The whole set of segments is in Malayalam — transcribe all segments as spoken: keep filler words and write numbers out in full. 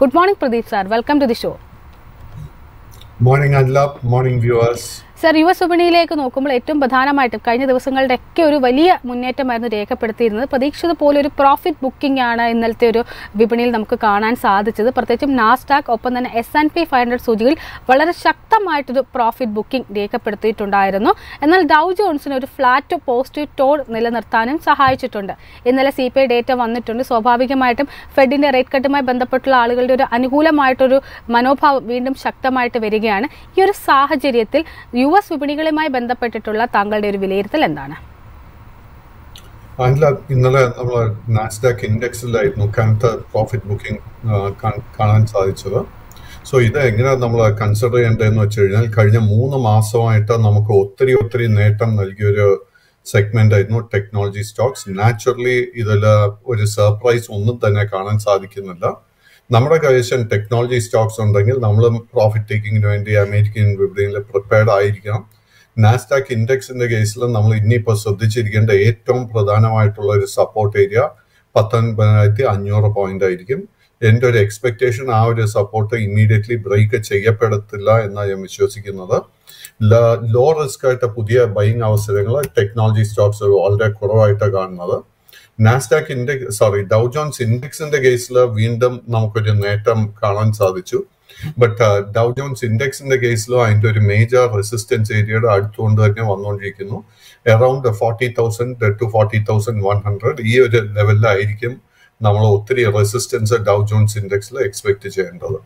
Good morning, Pradeep sir. Welcome to the show. Morning, Adla. Morning, viewers. Sir, U S വിപണിയിലേക്ക് നോക്കുമ്പോൾ ഏറ്റവും പ്രധാനമായിട്ടും കഴിഞ്ഞ ദിവസങ്ങളുടെയൊക്കെ ഒരു വലിയ മുന്നേറ്റമായിരുന്നു രേഖപ്പെടുത്തിയിരുന്നത്. പ്രതീക്ഷിത പോലെ ഒരു പ്രോഫിറ്റ് ബുക്കിംഗ് ആണ് ഇന്നലത്തെ ഒരു വിപണിയിൽ നമുക്ക് കാണാൻ സാധിച്ചത്. പ്രത്യേകിച്ചും നാസ്ഡാക്ക് ഒപ്പം തന്നെ S and P five hundred സൂചികയിൽ വളരെ ശക്തമായിട്ടൊരു പ്രോഫിറ്റ് ബുക്കിംഗ് രേഖപ്പെടുത്തിയിട്ടുണ്ടായിരുന്നു. എന്നാൽ ഡൗ ജോൺസിന് ഒരു ഫ്ലാറ്റ് പോസിറ്റീവ് ടോൺ നിലനിർത്താനും സഹായിച്ചിട്ടുണ്ട്. ഇന്നലെ സി പി ഐ ഡേറ്റ വന്നിട്ടുണ്ട്. സ്വാഭാവികമായിട്ടും ഫെഡിൻ്റെ റേറ്റ് കട്ടുമായി ബന്ധപ്പെട്ടുള്ള ആളുകളുടെ ഒരു അനുകൂലമായിട്ടൊരു മനോഭാവം വീണ്ടും ശക്തമായിട്ട് വരികയാണ്. ഈ ഒരു സാഹചര്യത്തിൽ യു എസ് വിപണികളുമായി ബന്ധപ്പെട്ടിട്ടുള്ള താങ്കളുടെ ഒരു വിലയിരുത്തൽ എന്താണ്? ഇന്നലെ നമ്മൾ നാസ്ഡാക്ക് ഇൻഡെക്സിലായിരുന്നു കനത്ത പ്രോഫിറ്റ് ബുക്കിംഗ് കാണാൻ സാധിച്ചത്. സോ ഇത് എങ്ങനെയാണ് നമ്മൾ കൺസിഡർ ചെയ്യേണ്ടതെന്ന് വെച്ച് കഴിഞ്ഞാൽ കഴിഞ്ഞ മൂന്ന് മാസമായിട്ട് നമുക്ക് ഒത്തിരി ഒത്തിരി നേട്ടം നൽകിയൊരു സെഗ്മെന്റ് ആയിരുന്നു ടെക്നോളജി സ്റ്റോക്സ്. നാച്ചുറലി ഇതിൽ ഒരു സർപ്രൈസ് ഒന്നും തന്നെ കാണാൻ സാധിക്കുന്നില്ല. നമ്മുടെ കൈവശം ടെക്നോളജി സ്റ്റോക്സ് ഉണ്ടെങ്കിൽ നമ്മൾ പ്രോഫിറ്റ് ടേക്കിങ്ങിന് വേണ്ടി അമേരിക്കൻ വിപണിയിൽ പ്രിപ്പയർഡ് ആയിരിക്കണം. നാസ്ഡാക്ക് ഇൻഡെക്സിന്റെ കേസിൽ നമ്മൾ ഇനിയിപ്പോൾ ശ്രദ്ധിച്ചിരിക്കേണ്ട ഏറ്റവും പ്രധാനമായിട്ടുള്ള ഒരു സപ്പോർട്ട് ഏരിയ പത്തൊൻപതിനായിരത്തി അഞ്ഞൂറ് പോയിന്റ് ആയിരിക്കും. എൻ്റെ ഒരു എക്സ്പെക്ടേഷൻ ആ ഒരു സപ്പോർട്ട് ഇമ്മീഡിയറ്റ്ലി ബ്രേക്ക് ചെയ്യപ്പെടത്തില്ല എന്നാണ് ഞാൻ വിശ്വസിക്കുന്നത്. ലോ റിസ്ക് ആയിട്ട് പുതിയ ബൈങ് അവസരങ്ങൾ ടെക്നോളജി സ്റ്റോക്സ് വളരെ കുറവായിട്ടാണ് കാണുന്നത്. Nasdaq index sorry Dow Jones ഇൻഡെക്സിന്റെ കേസിൽ വീണ്ടും നമുക്കൊരു നേട്ടം കാണാൻ സാധിച്ചു. ബട്ട് ഡൗ ജോൺസ് ഇൻഡെക്സിന്റെ കേസിലും അതിന്റെ ഒരു മേജർ റെസിസ്റ്റൻസ് ഏരിയയുടെ അടുത്തുകൊണ്ട് തന്നെ വന്നുകൊണ്ടിരിക്കുന്നു. Around forty thousand to forty thousand one hundred ഈ ഒരു ലെവലിലായിരിക്കും നമ്മൾ ഒത്തിരി റെസിസ്റ്റൻസ് ഡൗ ജോൺസ് ഇൻഡെക്സിൽ എക്സ്പെക്ട് ചെയ്യേണ്ടത്.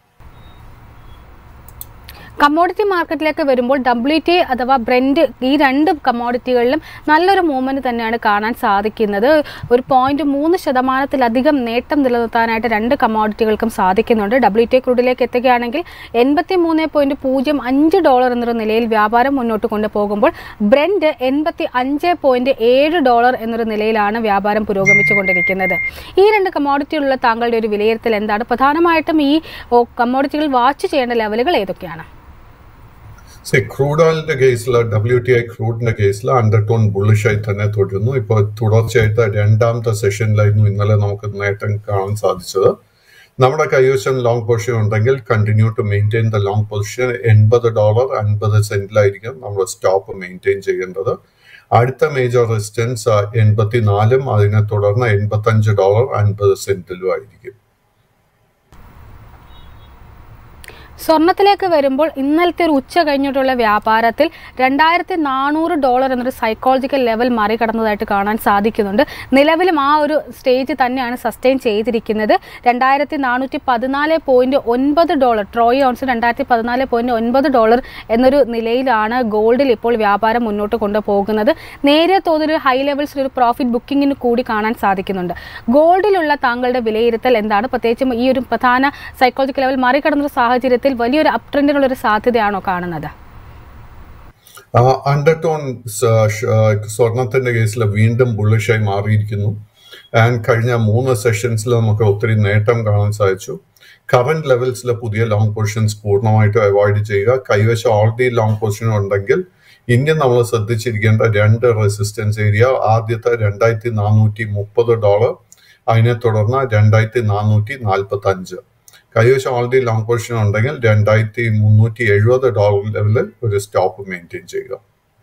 കമ്മോഡിറ്റി മാർക്കറ്റിലേക്ക് വരുമ്പോൾ ഡബ്ല്യു ടി ഐ അഥവാ ബ്രെൻഡ് ഈ രണ്ട് കമ്മോഡിറ്റികളിലും നല്ലൊരു മൂവ്മെന്റ് തന്നെയാണ് കാണാൻ സാധിക്കുന്നത്. ഒരു പോയിന്റ് മൂന്ന് ശതമാനത്തിലധികം നേട്ടം നിലനിർത്താനായിട്ട് രണ്ട് കമ്മോഡിറ്റികൾക്കും സാധിക്കുന്നുണ്ട്. ഡബ്ല്യു ടി ഐ ക്രൂഡിലേക്ക് എത്തുകയാണെങ്കിൽ എൺപത്തി മൂന്ന് പോയിന്റ് പൂജ്യം അഞ്ച് ഡോളർ എന്നൊരു നിലയിൽ വ്യാപാരം മുന്നോട്ട് കൊണ്ടുപോകുമ്പോൾ ബ്രെൻഡ് എൺപത്തി അഞ്ച് പോയിന്റ് ഏഴ് ഡോളർ എന്നൊരു നിലയിലാണ് വ്യാപാരം പുരോഗമിച്ചുകൊണ്ടിരിക്കുന്നത്. ഈ രണ്ട് കമ്മോഡിറ്റിയിലുള്ള താങ്കളുടെ ഒരു വിലയിരുത്തൽ എന്താണ്? പ്രധാനമായിട്ടും ഈ കമ്മോഡിറ്റികൾ വാച്ച് ചെയ്യേണ്ട ലെവലുകൾ ഏതൊക്കെയാണ്? ക്രൂഡ് ഓയിലിന്റെ കേസിൽ ഡബ്ല്യു ടി ഐ ക്രൂഡിന്റെ കേസിൽ അണ്ടർടോൺ ബുള്ളിഷായി തന്നെ തുടരുന്നു. ഇപ്പൊ തുടർച്ചയായിട്ട് രണ്ടാമത്തെ സെഷനിലായിരുന്നു ഇന്നലെ നമുക്ക് നേട്ടം കാണാൻ സാധിച്ചത്. നമ്മുടെ കൈവശം ലോങ് പൊസിഷൻ ഉണ്ടെങ്കിൽ continue to maintain the long position. എൺപത് ഡോളർ അൻപത് സെന്റിലായിരിക്കും നമ്മൾ സ്റ്റോപ്പ് മെയിൻറ്റെയിൻ ചെയ്യേണ്ടത്. അടുത്ത മേജർ റെസിസ്റ്റൻസ് എൺപത്തിനാലും അതിനെ തുടർന്ന് എൺപത്തി അഞ്ച് ഡോളർ അൻപത് സെന്റിലും ആയിരിക്കും. സ്വർണത്തിലേക്ക് വരുമ്പോൾ ഇന്നലത്തെ ഒരു ഉച്ച കഴിഞ്ഞിട്ടുള്ള വ്യാപാരത്തിൽ രണ്ടായിരത്തി നാനൂറ് ഡോളർ എന്നൊരു സൈക്കോളജിക്കൽ ലെവൽ മറികടന്നതായിട്ട് കാണാൻ സാധിക്കുന്നുണ്ട്. നിലവിലും ആ ഒരു സ്റ്റേജ് തന്നെയാണ് സസ്റ്റെയിൻ ചെയ്തിരിക്കുന്നത്. രണ്ടായിരത്തി നാനൂറ്റി പതിനാല് പോയിന്റ് ഒൻപത് ഡോളർ ട്രോയ് ഓൺസ് രണ്ടായിരത്തി പതിനാല് പോയിന്റ് ഒൻപത് ഡോളർ എന്നൊരു നിലയിലാണ് ഗോൾഡിൽ ഇപ്പോൾ വ്യാപാരം മുന്നോട്ട് കൊണ്ടുപോകുന്നത്. നേരിയ തോതിൽ ഹൈ ലെവൽസിൽ ഒരു പ്രോഫിറ്റ് ബുക്കിങ്ങിന് കൂടി കാണാൻ സാധിക്കുന്നുണ്ട്. ഗോൾഡിലുള്ള താങ്കളുടെ വിലയിരുത്തൽ എന്താണ്? പ്രത്യേകിച്ചും ഈ ഒരു പ്രധാന സൈക്കോളജിക്കൽ ലെവൽ മറികടന്ന സാഹചര്യത്തിൽ വലിയൊരു അപ് ട്രെൻഡിനുള്ള ഒരു സാധ്യതയാണോ കാണുന്നത്? അണ്ടർടോൺ സ്വർണത്തിന്റെ കേസിൽ വീണ്ടും ബുള്ളിഷായി മാറിയിരിക്കുന്നു. ആൻഡ് കഴിഞ്ഞ മൂന്ന് സെഷൻസിൽ നമുക്ക് ഒത്തിരി നേട്ടം കാണാൻ സാധിച്ചു. കറന്റ് ലെവൽസിലെ പുതിയ ലോങ് പൊസിഷൻസ് പൂർണ്ണമായിട്ടും അവോയ്ഡ് ചെയ്യുക. കൈവശം ഓൾറെഡി ലോങ് പൊസിഷൻ ഉണ്ടെങ്കിൽ ഇനി നമ്മൾ ശ്രദ്ധിച്ചിരിക്കേണ്ട രണ്ട് റെസിസ്റ്റൻസ് ഏരിയ, ആദ്യത്തെ രണ്ടായിരത്തി നാനൂറ്റി മുപ്പത് ഡോളർ, അതിനെ തുടർന്ന് രണ്ടായിരത്തി നാനൂറ്റി നാൽപ്പത്തി അഞ്ച്. കൈവശം ഓൾറെഡി ലോങ് പൊസിഷൻ ഉണ്ടെങ്കിൽ രണ്ടായിരത്തി മുന്നൂറ്റി എഴുപത് ഡോളർ ലെവലിൽ ഒരു സ്റ്റോപ്പ് മെയിൻറ്റെയിൻ ചെയ്യുക.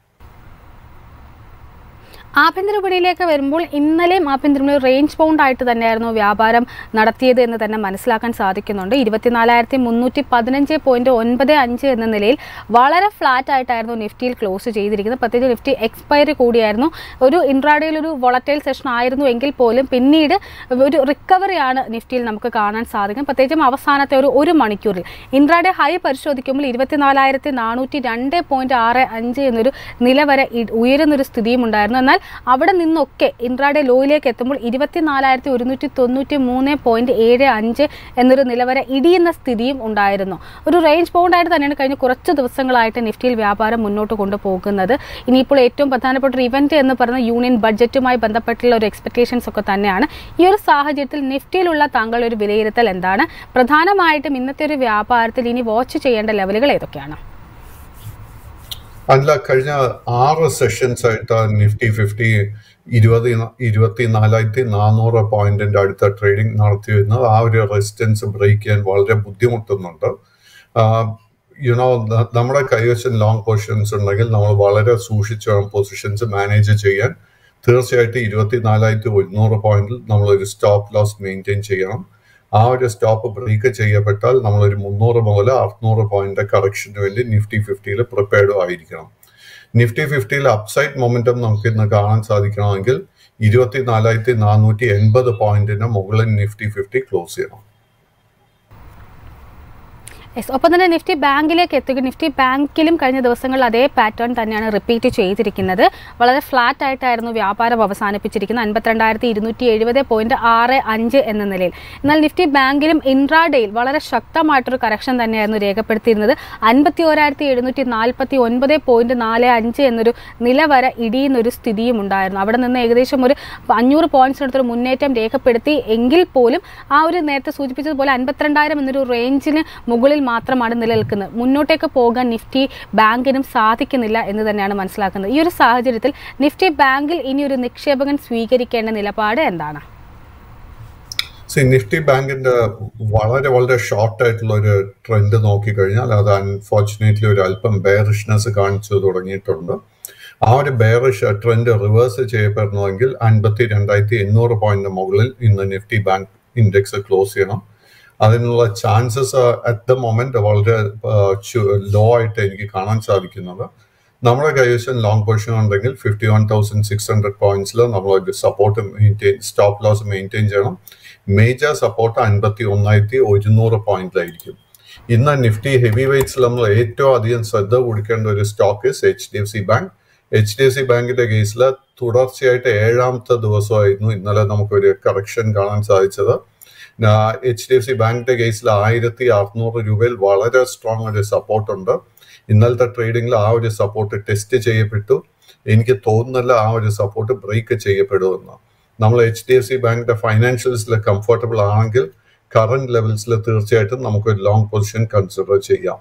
ആഭ്യന്തര വിപണിയിലേക്ക് വരുമ്പോൾ ഇന്നലെയും ആഭ്യന്തര വിപണി റേഞ്ച് ബൗണ്ട് ആയിട്ട് തന്നെയായിരുന്നു വ്യാപാരം നടത്തിയത് എന്ന് തന്നെ മനസ്സിലാക്കാൻ സാധിക്കുന്നുണ്ട്. ഇരുപത്തിനാലായിരത്തി മുന്നൂറ്റി പതിനഞ്ച് പോയിന്റ് ഒൻപത് അഞ്ച് എന്ന നിലയിൽ വളരെ ഫ്ലാറ്റ് ആയിട്ടായിരുന്നു നിഫ്റ്റിയിൽ ക്ലോസ് ചെയ്തിരിക്കുന്നത്. പ്രത്യേകിച്ച് നിഫ്റ്റി എക്സ്പയറി കൂടിയായിരുന്നു. ഒരു ഇൻട്രാഡേയിൽ ഒരു വോളറ്റൈൽ സെഷൻ ആയിരുന്നു എങ്കിൽ പോലും പിന്നീട് ഒരു റിക്കവറിയാണ് നിഫ്റ്റിയിൽ നമുക്ക് കാണാൻ സാധിക്കും. പ്രത്യേകിച്ചും അവസാനത്തെ ഒരു ഒരു മണിക്കൂറിൽ ഇൻട്രാഡേ ഹൈ പരിശോധിക്കുമ്പോൾ ഇരുപത്തിനാലായിരത്തി നാനൂറ്റി രണ്ട് പോയിന്റ് ആറ് അഞ്ച് എന്നൊരു നില വരെ ഉയരുന്നൊരു സ്ഥിതിയും ഉണ്ടായിരുന്നു. എന്നാൽ അവിടെ നിന്നൊക്കെ ഇൻട്രാഡേ ലോയിലേക്ക് എത്തുമ്പോൾ ഇരുപത്തിനാലായിരത്തി ഒരുന്നൂറ്റി തൊണ്ണൂറ്റി മൂന്ന് പോയിന്റ് ഏഴ് അഞ്ച് എന്നൊരു നിലവരെ ഇടിയുന്ന സ്ഥിതിയും ഉണ്ടായിരുന്നു. ഒരു റേഞ്ച് ബൗണ്ടായിട്ട് തന്നെയാണ് കഴിഞ്ഞ കുറച്ച് ദിവസങ്ങളായിട്ട് നിഫ്റ്റിയിൽ വ്യാപാരം മുന്നോട്ട് കൊണ്ടുപോകുന്നത്. ഇനിയിപ്പോൾ ഏറ്റവും പ്രധാനപ്പെട്ട ഒരു ഇവന്റ് എന്ന് പറയുന്ന യൂണിയൻ ബഡ്ജറ്റുമായി ബന്ധപ്പെട്ടുള്ള ഒരു എക്സ്പെക്ടേഷൻസ് ഒക്കെ തന്നെയാണ്. ഈ ഒരു സാഹചര്യത്തിൽ നിഫ്റ്റിയിലുള്ള താങ്കളുടെ ഒരു വിലയിരുത്തൽ എന്താണ്? പ്രധാനമായിട്ടും ഇന്നത്തെ ഒരു വ്യാപാരത്തിൽ ഇനി വാച്ച് ചെയ്യേണ്ട ലെവലുകൾ ഏതൊക്കെയാണ്? അല്ല, കഴിഞ്ഞ ആറ് സെഷൻസ് ആയിട്ട് നിഫ്റ്റി ഫിഫ്റ്റി ഇരുപത് ഇരുപത്തി നാലായിരത്തി നാനൂറ് പോയിന്റിന്റെ അടുത്ത ട്രേഡിംഗ് നടത്തി വരുന്നത്. ആ ഒരു റെസിസ്റ്റൻസ് ബ്രേക്ക് ചെയ്യാൻ വളരെ ബുദ്ധിമുട്ടുന്നുണ്ട്. യുനോ നമ്മുടെ കൈവശം ലോങ് പൊസിഷൻസ് ഉണ്ടെങ്കിൽ നമ്മൾ വളരെ സൂക്ഷിച്ച് വേണം പൊസിഷൻസ് മാനേജ് ചെയ്യാൻ. തീർച്ചയായിട്ടും ഇരുപത്തി നാലായിരത്തി ഒരുന്നൂറ് പോയിന്റിൽ നമ്മളൊരു സ്റ്റോപ്പ് ലോസ് മെയിൻറ്റെയിൻ ചെയ്യണം. ആ ഒരു സ്റ്റോപ്പ് ബ്രേക്ക് ചെയ്യപ്പെട്ടാൽ നമ്മളൊരു മുന്നൂറ് മുതൽ അറുന്നൂറ് പോയിന്റ് കറക്ഷന് വേണ്ടി നിഫ്റ്റി ഫിഫ്റ്റിയിൽ പ്രിപ്പയർഡും ആയിരിക്കണം. നിഫ്റ്റി ഫിഫ്റ്റിയിൽ അപ്സൈഡ് മൊമെന്റം നമുക്ക് ഇന്ന് കാണാൻ സാധിക്കണമെങ്കിൽ ഇരുപത്തി നാലായിരത്തി നാനൂറ്റി എൺപത് പോയിന്റിന് മുകളിൽ നിഫ്റ്റി ഫിഫ്റ്റി ക്ലോസ് ചെയ്യണം. യെസ്, ഒപ്പം തന്നെ നിഫ്റ്റി ബാങ്കിലേക്ക് എത്തുക. നിഫ്റ്റി ബാങ്കിലും കഴിഞ്ഞ ദിവസങ്ങളിൽ അതേ പാറ്റേൺ തന്നെയാണ് റിപ്പീറ്റ് ചെയ്തിരിക്കുന്നത്. വളരെ ഫ്ലാറ്റ് ആയിട്ടായിരുന്നു വ്യാപാരം അവസാനിപ്പിച്ചിരിക്കുന്നത്, അൻപത്തിരണ്ടായിരത്തി ഇരുന്നൂറ്റി എഴുപത് പോയിന്റ് ആറ് അഞ്ച് എന്ന നിലയിൽ. എന്നാൽ നിഫ്റ്റി ബാങ്കിലും ഇൻട്രാഡേയിൽ വളരെ ശക്തമായിട്ടൊരു കറക്ഷൻ തന്നെയായിരുന്നു രേഖപ്പെടുത്തിയിരുന്നത്. അൻപത്തി ഓരായിരത്തി എഴുന്നൂറ്റി നാൽപ്പത്തി ഒൻപത് പോയിന്റ് നാല് അഞ്ച് എന്നൊരു നിലവര ഇടിയുന്നൊരു സ്ഥിതിയും ഉണ്ടായിരുന്നു. അവിടെ നിന്ന് ഏകദേശം ഒരു അഞ്ഞൂറ് പോയിന്റ്സിനടുത്തൊരു മുന്നേറ്റം രേഖപ്പെടുത്തി എങ്കിൽ പോലും ആ ഒരു നേരത്തെ സൂചിപ്പിച്ചതുപോലെ അൻപത്തിരണ്ടായിരം എന്നൊരു റേഞ്ചിന് മുകളിൽ മാത്രമാണ് നിലനിൽക്കുന്നത്. മുന്നോട്ടേക്ക് പോകാൻ നിഫ്റ്റി ബാങ്കിനും സാധിക്കുന്നില്ല എന്ന് തന്നെയാണ് മനസ്സിലാക്കുന്നത്. ഈ ഒരു സാഹചര്യത്തിൽ നിഫ്റ്റി ബാങ്കിൽ ഇനി ഒരു നിക്ഷേപകൻ സ്വീകരിക്കേണ്ട നിലപാട് എന്താണ്? നിഫ്റ്റി ബാങ്കിന്റെ വളരെ വളരെ ഷോർട്ട് ആയിട്ടുള്ള ഒരു ട്രെൻഡ് നോക്കിക്കഴിഞ്ഞാൽ അത് അൺഫോർച്ചുനേറ്റ്ലി ഒരു അല്പം ബെയറിഷ്നെസ് കാണിച്ചു തുടങ്ങിയിട്ടുണ്ട്. ആ ഒരു ബെയറിഷ് ട്രെൻഡ് റിവേഴ്സ് ചെയ്യപ്പെടണമെങ്കിൽ അൻപത്തി രണ്ടായിരത്തി എണ്ണൂറ് പോയിന്റ് മുകളിൽ ഇന്ന് നിഫ്റ്റി ബാങ്ക് ഇൻഡെക്സ് ക്ലോസ് ചെയ്യണം. അതിനുള്ള ചാൻസസ് അറ്റ് ദ മൊമെന്റ് വളരെ ലോ ആയിട്ട് എനിക്ക് കാണാൻ സാധിക്കുന്നത്. നമ്മുടെ കൈവശം ലോങ് പൊസിഷൻ ഉണ്ടെങ്കിൽ fifty one thousand six hundred പോയിന്റ്സിൽ നമ്മളൊരു support maintain stop loss maintain ചെയ്യണം. മേജർ സപ്പോർട്ട് അൻപത്തി ഒന്നായിരത്തി ഒരുന്നൂറ് പോയിന്റിലായിരിക്കും. ഇന്ന് നിഫ്റ്റി ഹെവി വെയ്റ്റ്സിൽ നമ്മൾ ഏറ്റവും അധികം ശ്രദ്ധ കൊടുക്കേണ്ട ഒരു stock is H D F C bank. H D F C ബാങ്കിന്റെ കേസിൽ തുടർച്ചയായിട്ട് ഏഴാമത്തെ ദിവസമായിരുന്നു ഇന്നലെ നമുക്കൊരു കറക്ഷൻ കാണാൻ സാധിച്ചത്. എച്ച് ഡി എഫ് സി ബാങ്കിന്റെ കേസിൽ ആയിരത്തി അറുന്നൂറ് രൂപയിൽ വളരെ സ്ട്രോങ് ഒരു സപ്പോർട്ട് ഉണ്ട്. ഇന്നലത്തെ ട്രേഡിംഗിൽ ആ ഒരു സപ്പോർട്ട് ടെസ്റ്റ് ചെയ്യപ്പെട്ടു. എനിക്ക് തോന്നുന്നില്ല ആ ഒരു സപ്പോർട്ട് ബ്രേക്ക് ചെയ്യപ്പെടുമെന്ന്. നമ്മൾ എച്ച് ഡി എഫ് സി ബാങ്കിന്റെ ഫൈനാൻഷ്യൽസിൽ കംഫർട്ടബിൾ ആണെങ്കിൽ കറന്റ് ലെവൽസിൽ തീർച്ചയായിട്ടും നമുക്ക് ഒരു ലോങ് പൊസിഷൻ കൺസിഡർ ചെയ്യാം.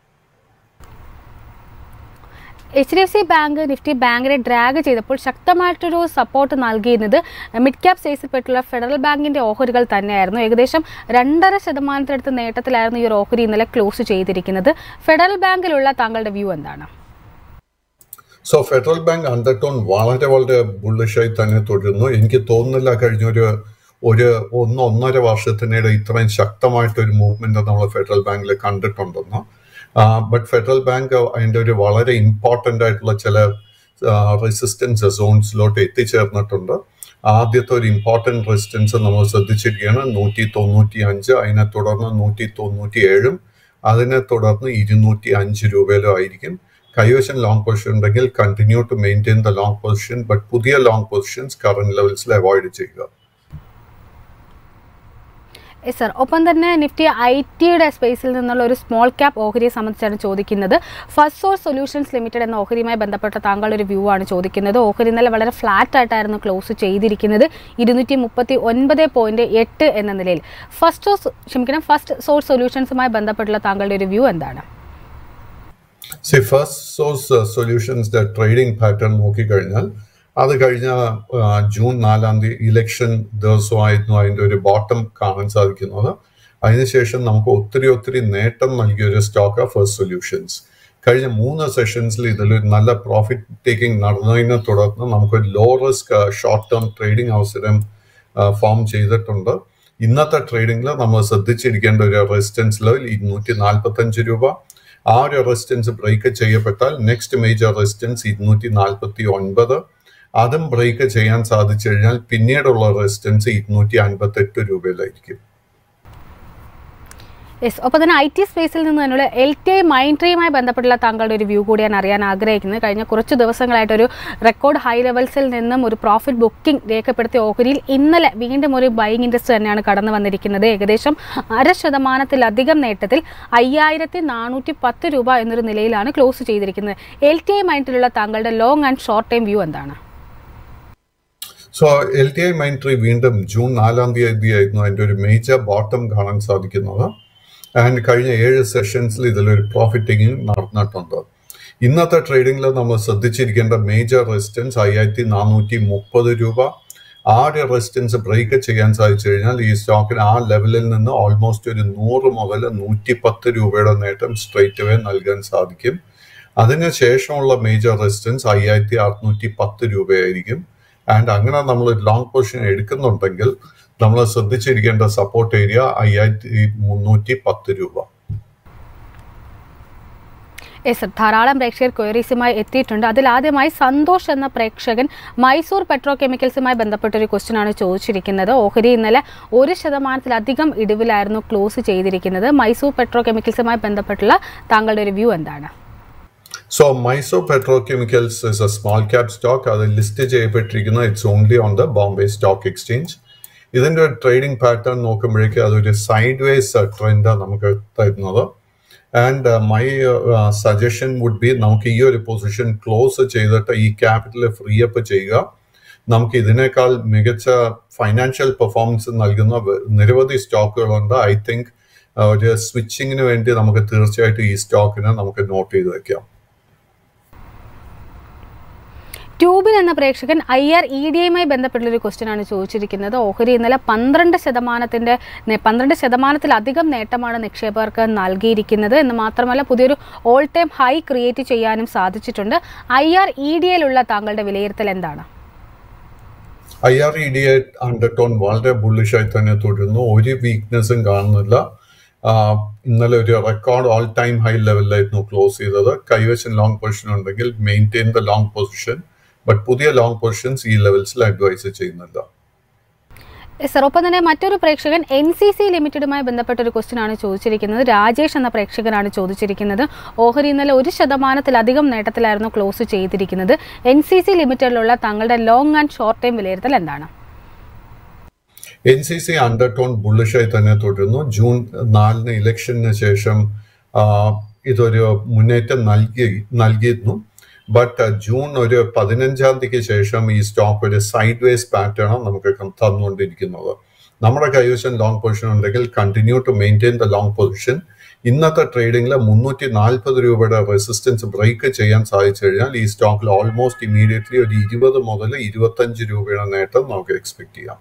H D F C bank Nifty ബാങ്കിനെ ഡ്രാഗ് ചെയ്തപ്പോൾ ശക്തമായിട്ടൊരു സപ്പോർട്ട് നൽകിയിരുന്നത് മിഡ് ക്യാപ് സൈസിൽപ്പെട്ടുള്ള ഫെഡറൽ ബാങ്കിന്റെ ഓഹരികൾ തന്നെയായിരുന്നു. ഏകദേശം രണ്ടര ശതമാനത്തിനടുത്ത് നേട്ടത്തിലായിരുന്നു ഈ ഒരു ഓഹരി ഇന്നലെ ക്ലോസ് ചെയ്തിരിക്കുന്നത്. ഫെഡറൽ ബാങ്കിലുള്ള താങ്കളുടെ വ്യൂ എന്താണ്? സോ ഫെഡറൽ ബാങ്ക് അണ്ടർടോൺ വളരെ വളരെ ബുള്ളിഷായി തന്നെ തുടരുന്നു. എനിക്ക് തോന്നുന്നില്ല കഴിഞ്ഞ ഒരു ഒരു ഒന്ന് ഒന്നര വർഷത്തിനിടെ ഇത്രയും ശക്തമായിട്ടൊരു മൂവ്മെന്റ് നമ്മൾ ഫെഡറൽ ബാങ്കിൽ കണ്ടിട്ടുണ്ടെന്ന്. ബട്ട് ഫെഡറൽ ബാങ്ക് അതിൻ്റെ ഒരു വളരെ ഇമ്പോർട്ടൻ്റ് ആയിട്ടുള്ള ചില റെസിസ്റ്റൻസ് സോൺസിലോട്ട് എത്തിച്ചേർന്നിട്ടുണ്ട്. ആദ്യത്തെ ഒരു ഇമ്പോർട്ടൻറ്റ് റെസിസ്റ്റൻസ് നമ്മൾ ശ്രദ്ധിച്ചിരിക്കുകയാണ് നൂറ്റി തൊണ്ണൂറ്റി അഞ്ച്, അതിനെ തുടർന്ന് നൂറ്റി തൊണ്ണൂറ്റി ഏഴും അതിനെ തുടർന്ന് ഇരുന്നൂറ്റി അഞ്ച് രൂപയിലും ആയിരിക്കും. കൈവശം ലോങ് പൊസിഷൻ ഉണ്ടെങ്കിൽ continue to maintain the long position, but പുതിയ ലോങ് പൊസിഷൻസ് കറന്റ് ലെവൽസിൽ അവോയ്ഡ് ചെയ്യുക. യെസ് സർ, ഒപ്പം തന്നെ നിഫ്റ്റി ഐ ടിയുടെ സ്പേസിൽ നിന്നുള്ള ഒരു സ്മോൾ ക്യാപ്പ് ഓഹരിയെ സംബന്ധിച്ചാണ് ചോദിക്കുന്നത്. ഫസ്റ്റ് സോഴ്സ് സൊല്യൂഷൻസ് ലിമിറ്റഡ് എന്ന ഓഹരിയുമായി ബന്ധപ്പെട്ട താങ്കളുടെ ഒരു വ്യൂ ആണ് ചോദിക്കുന്നത്. ഓഹരി ഇന്നലെ വളരെ ഫ്ലാറ്റ് ആയിട്ടായിരുന്നു ക്ലോസ് ചെയ്തിരിക്കുന്നത്, ഇരുന്നൂറ്റി മുപ്പത്തി ഒൻപത് പോയിന്റ് എട്ട് എന്ന നിലയിൽ. ഫസ്റ്റ് സോഴ്സ് ക്ഷമിക്കണം ഫസ്റ്റ് സോഴ്സ് സൊല്യൂഷൻസുമായി ബന്ധപ്പെട്ടുള്ള താങ്കളുടെ ഒരു വ്യൂ എന്താണ്? ഫസ്റ്റ് സോഴ്സ് സൊല്യൂഷൻസിന്റെ ട്രേഡിംഗ് പാറ്റേൺ നോക്കിക്കഴിഞ്ഞാൽ അത് കഴിഞ്ഞ ജൂൺ നാലാം തീയതി ഇലക്ഷൻ ദിവസമായിരുന്നു അതിൻ്റെ ഒരു ബോട്ടം കാണാൻ സാധിക്കുന്നത്. അതിനുശേഷം നമുക്ക് ഒത്തിരി ഒത്തിരി നേട്ടം നൽകിയ ഒരു സ്റ്റോക്ക് ഫസ്റ്റ് സൊല്യൂഷൻസ്. കഴിഞ്ഞ മൂന്ന് സെഷൻസിൽ ഇതിലൊരു നല്ല പ്രോഫിറ്റ് ടേക്കിംഗ് നടന്നതിനെ തുടർന്ന് നമുക്കൊരു low risk short term trading അവസരം ഫോം ചെയ്തിട്ടുണ്ട്. ഇന്നത്തെ ട്രേഡിംഗിൽ നമ്മൾ ശ്രദ്ധിച്ചിരിക്കേണ്ട ഒരു റെസിസ്റ്റൻസ് ലെവൽ ഇരുന്നൂറ്റി നാൽപ്പത്തഞ്ച് രൂപ. ആ ഒരു റെസിസ്റ്റൻസ് ബ്രേക്ക് ചെയ്യപ്പെട്ടാൽ നെക്സ്റ്റ് മേജർ റെസിസ്റ്റൻസ് ഇരുന്നൂറ്റി നാൽപ്പത്തി ഒൻപത്. അതും ബ്രേക്ക് ചെയ്യാൻ സാധിച്ചു കഴിഞ്ഞാൽ പിന്നീടുള്ള റെസിസ്റ്റൻസ് ഇരുന്നൂറ്റി അൻപത്തി എട്ട് രൂപയിലായിരിക്കും. യെസ്, ഒപ്പം തന്നെ ഐ ടി സ്പേസിൽ നിന്ന് തന്നെയുള്ള എൽ ടി ഐ മൈൻട്രിയുമായി ബന്ധപ്പെട്ടുള്ള താങ്കളുടെ ഒരു വ്യൂ കൂടി ഞാൻ അറിയാൻ ആഗ്രഹിക്കുന്നത്. കഴിഞ്ഞ കുറച്ച് ദിവസങ്ങളായിട്ടൊരു റെക്കോർഡ് ഹൈ ലെവൽസിൽ നിന്നും ഒരു പ്രോഫിറ്റ് ബുക്കിംഗ് രേഖപ്പെടുത്തിയ ഓഹരിയിൽ ഇന്നലെ വീണ്ടും ഒരു ബൈയിങ് ഇൻട്രസ്റ്റ് തന്നെയാണ് കടന്നു വന്നിരിക്കുന്നത്. ഏകദേശം അര ശതമാനത്തിലധികം നേട്ടത്തിൽ അയ്യായിരത്തി നാനൂറ്റി പത്ത് രൂപ എന്നൊരു നിലയിലാണ് ക്ലോസ് ചെയ്തിരിക്കുന്നത്. എൽ ടി ഐ മൈൻട്രിയിലുള്ള താങ്കളുടെ long and short time view എന്താണ്? So L T I Mindtree വീണ്ടും ജൂൺ നാലാം തീയതി ആയിരുന്നു അതിൻ്റെ ഒരു മേജർ ബോട്ടം കാണാൻ സാധിക്കുന്നത്. ആൻഡ് കഴിഞ്ഞ ഏഴ് സെഷൻസിൽ ഇതിലൊരു പ്രോഫിറ്റ് ടേക്കിംഗ് നടന്നിട്ടുണ്ട്. ഇന്നത്തെ ട്രേഡിംഗിൽ നമ്മൾ ശ്രദ്ധിച്ചിരിക്കേണ്ട മേജർ റെസിസ്റ്റൻസ് അയ്യായിരത്തി നാനൂറ്റി മുപ്പത് രൂപ. ആ ഒരു റെസിസ്റ്റൻസ് ബ്രേക്ക് ചെയ്യാൻ സാധിച്ചു കഴിഞ്ഞാൽ ഈ സ്റ്റോക്കിന് ആ ലെവലിൽ നിന്ന് ഓൾമോസ്റ്റ് ഒരു നൂറ് മുതൽ നൂറ്റി പത്ത് രൂപയുടെ നേട്ടം സ്ട്രേറ്റ് വേ നൽകാൻ സാധിക്കും. അതിനുശേഷമുള്ള മേജർ റെസിസ്റ്റൻസ് അയ്യായിരത്തി അറുന്നൂറ്റി പത്ത് രൂപയായിരിക്കും. ആൻഡ് അങ്ങനെ നമ്മൾ ലോങ് പൊസിഷൻ എടുക്കുന്നുണ്ടെങ്കിൽ നമ്മൾ ശ്രദ്ധിച്ചിരിക്കേണ്ട സപ്പോർട്ട് ഏരിയ അയ്യായിരത്തി മുന്നൂറ്റി പത്ത് രൂപ. യെസ്, ധാരാളം പ്രേക്ഷകർ ക്വയറീസുമായി എത്തിയിട്ടുണ്ട്. അതിൽ ആദ്യമായി സന്തോഷ് എന്ന പ്രേക്ഷകൻ മൈസൂർ പെട്രോ കെമിക്കൽസുമായി ബന്ധപ്പെട്ടൊരു ക്വസ്റ്റ്യൻ ആണ് ചോദിച്ചിരിക്കുന്നത്. ഓഹരി ഇന്നലെ ഒരു ശതമാനത്തിലധികം ഇടിവിലായിരുന്നു ക്ലോസ് ചെയ്തിരിക്കുന്നത്. മൈസൂർ പെട്രോ കെമിക്കൽസുമായി ബന്ധപ്പെട്ടുള്ള താങ്കളുടെ ഒരു വ്യൂ എന്താണ്? So Mysore Petrochemicals is a small cap stock. അത് ലിസ്റ്റ് ചെയ്യപ്പെട്ടിരിക്കുന്ന it's only on the Bombay stock exchange. ഇതിന്റെ ട്രേഡിംഗ് പാറ്റേൺ നോക്കുമ്പോഴേക്ക് അതൊരു സൈഡ് വേസ് ട്രെൻഡാണ് നമുക്ക് തരുന്നത്. And my suggestion would be നമുക്ക് ഈ ഒരു പൊസിഷൻ ക്ലോസ് ചെയ്തിട്ട് ഈ ക്യാപിറ്റൽ ഫ്രീ അപ്പ് ചെയ്യുക. നമുക്ക് ഇതിനേക്കാൾ മികച്ച ഫൈനാൻഷ്യൽ പെർഫോമൻസ് നൽകുന്ന നിരവധി സ്റ്റോക്കുകളുണ്ട്. ഐ തിങ്ക് ഒരു സ്വിച്ചിങ്ങിന് വേണ്ടി നമുക്ക് തീർച്ചയായിട്ടും ഈ സ്റ്റോക്കിനെ നമുക്ക് നോട്ട് ചെയ്ത് വെക്കാം. ട്യൂബിൻ എന്ന പ്രേക്ഷകൻ ഐ ആർ ഇ ഡി ഐയുമായി ബന്ധപ്പെട്ടുള്ളൊരു ക്വസ്റ്റ്യൻ ആണ് ചോദിച്ചിരിക്കുന്നത്. ഓഹരി ഇന്നലെ പന്ത്രണ്ട് ശതമാനത്തിന്റെ പന്ത്രണ്ട് ശതമാനത്തിലധികം നേട്ടമാണ് നിക്ഷേപകർക്ക് നൽകിയിരിക്കുന്നത് എന്ന് മാത്രമല്ല പുതിയൊരു ഓൾ ടൈം ഹൈ ക്രിയേറ്റ് ചെയ്യാനും സാധിച്ചിട്ടുണ്ട്. ഐ ആർ ഇ ഡി ഐയിലുള്ള താങ്കളുടെ വിലയിരുത്തൽ എന്താണ്? I R E D I undertone വളരെ ബുള്ളിഷായി തന്നെ തുടരുന്നു. ഒരു വീക്ക്നെസ്സും കാണുന്നില്ല. ഇന്നലെ ഒരു റെക്കോർഡ് ഓൾ ടൈം ഹൈ ലെവലിലായിരുന്നു ക്ലോസ് ചെയ്തത്. കൈവശം ലോങ് പൊസിഷൻ ഉണ്ടെങ്കിൽ maintain the long position. But പുതിയ ലോങ് പൊസിഷൻസ് ഈ ലെവൽസിൽ അഡ്വൈസ് ചെയ്യുന്നില്ല. സർ, ഒപ്പം തന്നെ മറ്റൊരു പ്രേക്ഷകൻ എൻ സി സി ലിമിറ്റഡുമായി ബന്ധപ്പെട്ട ഒരു ക്വസ്റ്റ്യൻ ആണ് ചോദിച്ചിരിക്കുന്നത്. രാജേഷ് എന്ന പ്രേക്ഷകനാണ് ചോദിച്ചിരിക്കുന്നത്. ഓഹരി ഇന്നലെ ഒരു ശതമാനത്തിലധികം നേട്ടത്തിലായിരുന്നു ക്ലോസ് ചെയ്തിരിക്കുന്നത്. എൻ സി സി ലിമിറ്റഡിലുള്ള താങ്കളുടെ ലോങ് ആൻഡ് ഷോർട്ട് ടൈം വിലയിരുത്തൽ എന്താണ്? എൻ സി സി അണ്ടർടോൺ ബുള്ളിഷായി തന്നെ തുടരുന്നു. ജൂൺ നാലിന് ഇലക്ഷന് ശേഷം ഇതൊരു മുന്നേറ്റം നൽകി നൽകിയിരുന്നു ബട്ട് ജൂൺ ഒരു പതിനഞ്ചാം തീയതിക്ക് ശേഷം ഈ സ്റ്റോക്ക് ഒരു സൈഡ് വേസ് പാറ്റേൺ നമുക്ക് തന്നുകൊണ്ടിരിക്കുന്നത്. നമ്മുടെ കൈവശം ലോങ് പൊസിഷൻ ഉണ്ടെങ്കിൽ continue to maintain the long position. ഇന്നത്തെ ട്രേഡിംഗിൽ മുന്നൂറ്റി നാൽപ്പത് രൂപയുടെ റെസിസ്റ്റൻസ് ബ്രേക്ക് ചെയ്യാൻ സാധിച്ചു കഴിഞ്ഞാൽ ഈ സ്റ്റോക്കിൽ ഓൾമോസ്റ്റ് ഇമീഡിയറ്റ്ലി ഒരു ഇരുപത് മുതൽ ഇരുപത്തഞ്ച് രൂപയുടെ നേട്ടം നമുക്ക് എക്സ്പെക്ട് ചെയ്യാം.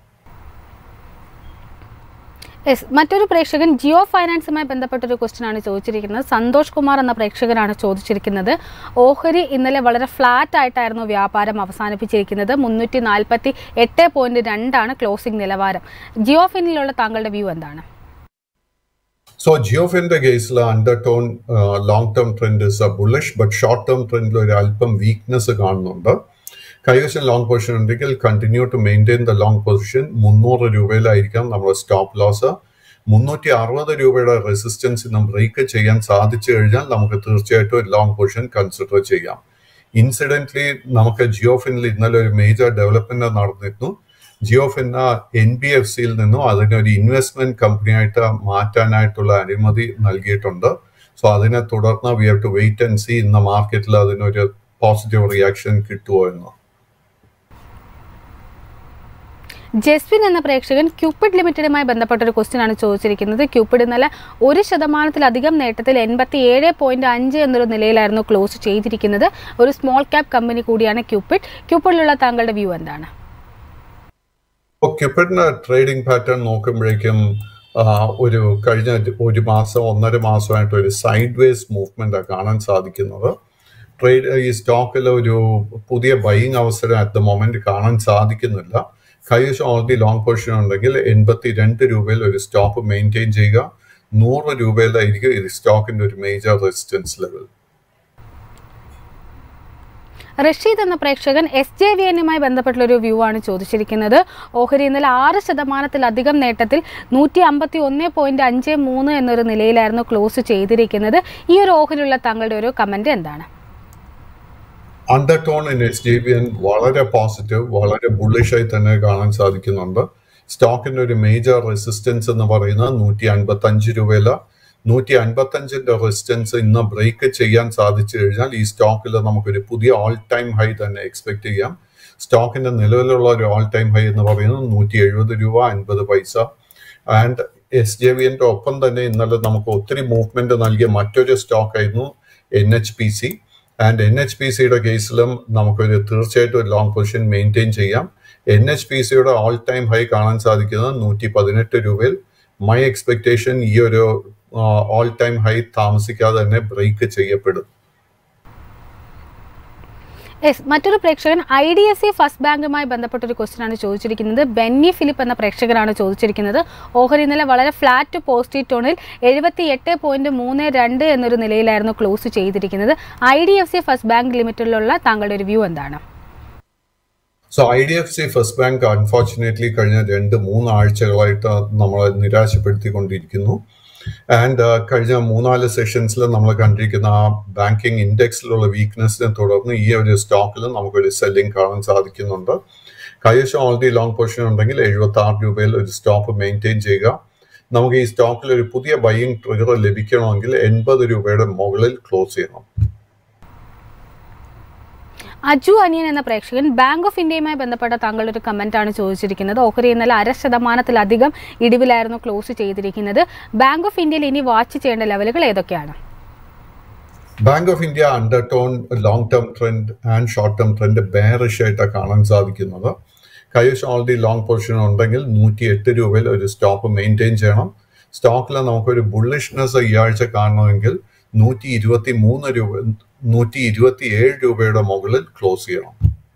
യെസ്, മറ്റൊരു പ്രേക്ഷകൻ ജിയോ ഫൈനാൻസുമായി ബന്ധപ്പെട്ടൊരു ക്വസ്റ്റ്യൻ ആണ് ചോദിച്ചിരിക്കുന്നത്. സന്തോഷ് കുമാർ എന്ന പ്രേക്ഷകനാണ് ചോദിച്ചിരിക്കുന്നത്. ഓഹരി ഇന്നലെ വളരെ ഫ്ലാറ്റ് ആയിട്ടായിരുന്നു വ്യാപാരം അവസാനിപ്പിച്ചിരിക്കുന്നത്. മുന്നൂറ്റി നാൽപ്പത്തി എട്ട് പോയിന്റ് രണ്ടാണ് ക്ലോസിംഗ് നിലവാരം. ജിയോ ഫിനിലുള്ള താങ്കളുടെ വ്യൂ എന്താണ്? സോ ജിയോഫിന്റെ കേസിൽ undertone long term trend is a bullish but short term ട്രെൻഡിൽ ഒരു അല്പം വീക്ക്നെസ് കാണുന്നുണ്ട്. കൈവശം ലോങ് പൊസിഷൻ ഉണ്ടെങ്കിൽ continue to maintain the long position. മുന്നൂറ് രൂപയിലായിരിക്കാം നമ്മുടെ സ്റ്റോപ്പ് ലോസ്. മുന്നൂറ്റി അറുപത് രൂപയുടെ റെസിസ്റ്റൻസ് ഇന്ന് ബ്രേക്ക് ചെയ്യാൻ സാധിച്ചു കഴിഞ്ഞാൽ നമുക്ക് തീർച്ചയായിട്ടും ഒരു ലോങ് പൊസിഷൻ കൺസിഡർ ചെയ്യാം. ഇൻസിഡന്റ്ലി നമുക്ക് ജിയോഫിനിൽ ഇന്നലെ ഒരു മേജർ ഡെവലപ്മെന്റ് നടന്നിരുന്നു. ജിയോഫിന എൻ ബി എഫ് സിയിൽ നിന്നും അതിനൊരു ഇൻവെസ്റ്റ്മെന്റ് കമ്പനിയായിട്ട് മാറ്റാനായിട്ടുള്ള അനുമതി നൽകിയിട്ടുണ്ട്. സോ അതിനെ തുടർന്ന് we have to wait and see ഇന്ന് മാർക്കറ്റിൽ അതിനൊരു പോസിറ്റീവ് റിയാക്ഷൻ കിട്ടുമോ എന്ന്. ജസ്വിൻ എന്ന പ്രേക്ഷകൻ ക്യൂപ്പിഡ് ലിമിറ്റഡുമായി ബന്ധപ്പെട്ടൊരു ക്വസ്റ്റ്യൻ ആണ് ചോദിച്ചിരിക്കുന്നത്. ക്യൂപ്പിഡ് ഇന്നലെ ഒരു ശതമാനത്തിലധികം നേട്ടത്തിൽ എൺപത്തി ഏഴ് പോയിന്റ് അഞ്ച് എന്നൊരു നിലയിലായിരുന്നു ക്ലോസ് ചെയ്തിരിക്കുന്നത്. ഒരു സ്മോൾ ക്യാപ് കമ്പനി കൂടിയാണ് ക്യൂപ്പിഡ്. ക്യൂപ്പിഡിലുള്ള താങ്കളുടെ വ്യൂ എന്താണ്? ക്യൂപ്പിഡിന്റെ ട്രേഡിംഗ് പാറ്റേൺ നോക്കുമ്പോഴേക്കും ഒരു കഴിഞ്ഞ ഒരു മാസം ഒന്നര മാസമായിട്ട് ഒരു സൈഡ് വേസ് മൂവ്മെന്റ് കാണാൻ സാധിക്കുന്നത്. ട്രേഡ് ഈ സ്റ്റോക്കിൽ ഒരു പുതിയ ബൈയിങ് അവസരം അറ്റ് ദ മൊമെന്റ് കാണാൻ സാധിക്കുന്നില്ല. കൈവശം ഓൾറെഡി ലോങ് പൊസിഷൻ ഉണ്ടെങ്കിൽ എൺപത്തി രണ്ട് രൂപയിൽ ഒരു സ്റ്റോപ്പ് മെയിൻറ്റെയിൻ ചെയ്യുക. നൂറ് രൂപയിലായിരിക്കും ഈ സ്റ്റോക്കിന്റെ ഒരു മേജർ റെസിസ്റ്റൻസ് ലെവൽ. റഷീദ് എന്ന പ്രേക്ഷകൻ എസ് ജെ വി എന്നുമായി ബന്ധപ്പെട്ടുള്ളൊരു വ്യൂ ആണ് ചോദിച്ചിരിക്കുന്നത്. ഓഹരി ഇന്നലെ ആറ് ശതമാനത്തിലധികം നേട്ടത്തിൽ നൂറ്റി അമ്പത്തി ഒന്ന് പോയിന്റ് അഞ്ച് മൂന്ന് എന്നൊരു നിലയിലായിരുന്നു ക്ലോസ് ചെയ്തിരിക്കുന്നത്. ഈ ഒരു ഓഹരിയുള്ള താങ്കളുടെ ഒരു കമന്റ് എന്താണ്? Undertone in S J V N വളരെ പോസിറ്റീവ്, വളരെ ബുള്ളിഷായി തന്നെ കാണാൻ സാധിക്കുന്നുണ്ട്. സ്റ്റോക്കിന്റെ ഒരു മേജർ റെസിസ്റ്റൻസ് എന്ന് പറയുന്നത് നൂറ്റി അൻപത്തി അഞ്ച് രൂപയില. നൂറ്റി അൻപത്തി അഞ്ചിന്റെ റെസിസ്റ്റൻസ് ഇന്ന് ബ്രേക്ക് ചെയ്യാൻ സാധിച്ചു കഴിഞ്ഞാൽ ഈ സ്റ്റോക്കിൽ നമുക്കൊരു പുതിയ ഓൾ ടൈം ഹൈ തന്നെ എക്സ്പെക്ട് ചെയ്യാം. സ്റ്റോക്കിന്റെ നിലവിലുള്ള ഒരു ഓൾ ടൈം ഹൈ എന്ന് പറയുന്നത് നൂറ്റി എഴുപത് രൂപ അൻപത് പൈസ. ആൻഡ് എസ് ജെ വി എന്റെ ഒപ്പം തന്നെ ഇന്നലെ നമുക്ക് ഒത്തിരി മൂവ്മെന്റ് നൽകിയ മറ്റൊരു സ്റ്റോക്ക് ആയിരുന്നു N H P C. And N H P സിയുടെ കേസിലും നമുക്കൊരു തീർച്ചയായിട്ടും ഒരു ലോങ് പൊസിഷൻ മെയിൻറ്റെയിൻ ചെയ്യാം. എൻ എച്ച് പി സിയുടെ ഓൾ ടൈം ഹൈ കാണാൻ സാധിക്കുന്നത് നൂറ്റി പതിനെട്ട് രൂപയിൽ. മൈ എക്സ്പെക്ടേഷൻ ഈ ഒരു ഓൾ ടൈം ഹൈ താമസിക്കാതെ തന്നെ ബ്രേക്ക് ചെയ്യപ്പെടും. യെസ്, മറ്റൊരു പ്രേക്ഷകൻ I D F C first ബാങ്കുമായി ബന്ധപ്പെട്ടൊരു ക്വസ്റ്റ്യൻ ആണ് ചോദിച്ചിരിക്കുന്നത്. ബെന്നി ഫിലിപ്പ് എന്ന പ്രേക്ഷകനാണ് ചോദിച്ചിരിക്കുന്നത്. ഓഹരി ഇന്നലെ വളരെ ഫ്ലാറ്റ് പോസിറ്റീവ് ടോണിൽ എഴുപത്തി എട്ട് പോയിന്റ് മൂന്ന് രണ്ട് എന്നൊരു നിലയിലായിരുന്നു ക്ലോസ് ചെയ്തിരിക്കുന്നത്. I D F C first bank ലിമിറ്റഡിലുള്ള താങ്കളുടെ ഒരു വ്യൂ എന്താണ്? So I D F C first bank unfortunately കഴിഞ്ഞ രണ്ട് മൂന്ന് ആഴ്ചകളായിട്ട് നമ്മളെ നിരാശപ്പെടുത്തിക്കൊണ്ടിരിക്കുന്നു. ആൻഡ് കഴിഞ്ഞ മൂന്നാല് സെഷൻസിൽ നമ്മൾ കണ്ടിരിക്കുന്ന ആ ബാങ്കിങ് ഇൻഡെക്സിലുള്ള വീക്ക്നെസ്സിനെ തുടർന്ന് ഈ ഒരു സ്റ്റോക്കിൽ നമുക്കൊരു സെല്ലിംഗ് കാണാൻ സാധിക്കുന്നുണ്ട്. കൈവശം ഓൾറെഡി ലോങ് പൊസിഷൻ ഉണ്ടെങ്കിൽ എഴുപത്തി ആറ് രൂപയിൽ ഒരു സ്റ്റോപ്പ് മെയിൻറ്റെയിൻ ചെയ്യുക. നമുക്ക് ഈ സ്റ്റോക്കിൽ ഒരു പുതിയ ബൈയിങ് ട്രിഗർ ലഭിക്കണമെങ്കിൽ എൺപത് രൂപയുടെ മുകളിൽ ക്ലോസ് ചെയ്യണം. അജു അനിയൻ എന്ന പ്രേക്ഷകൻ ബാങ്ക് ഓഫ് ഇന്ത്യയുമായി ബന്ധപ്പെട്ട താങ്കളുടെ ഒരു കമന്റ് ആണ് ചോദിച്ചിരിക്കുന്നത്. ഓഹരി ഇന്നലെ അര ശതമാനത്തിലധികം ഇടിവിലായിരുന്നു ക്ലോസ് ചെയ്തിരിക്കുന്നത്. ബാങ്ക് ഓഫ് ഇന്ത്യയിൽ ഇനി വാച്ച് ചെയ്യേണ്ട ലെവലുകൾ ഏതൊക്കെയാണ്? Bank of India undertone long term trend and short term trend bearish ആയിട്ടാണ് കാണാൻ സാധിക്കുന്നത്. കൈവശം ഓൾറെഡി ലോങ് പൊസിഷൻ ഉണ്ടെങ്കിൽ നൂറ്റി എട്ട് രൂപയിൽ ഒരു സ്റ്റോപ്പ് മെയിൻറ്റെയിൻ ചെയ്യണം. സ്റ്റോക്കിൽ നമുക്കൊരു ബുള്ളിഷ്നെസ് ഈ ആഴ്ച കാണണമെങ്കിൽ നൂറ്റി ഇരുപത്തി മൂന്ന് രൂപ നൂറ്റി ഇരുപത്തി ഏഴ് രൂപയുടെ മുകളിൽ ക്ലോസ് ചെയ്യണം.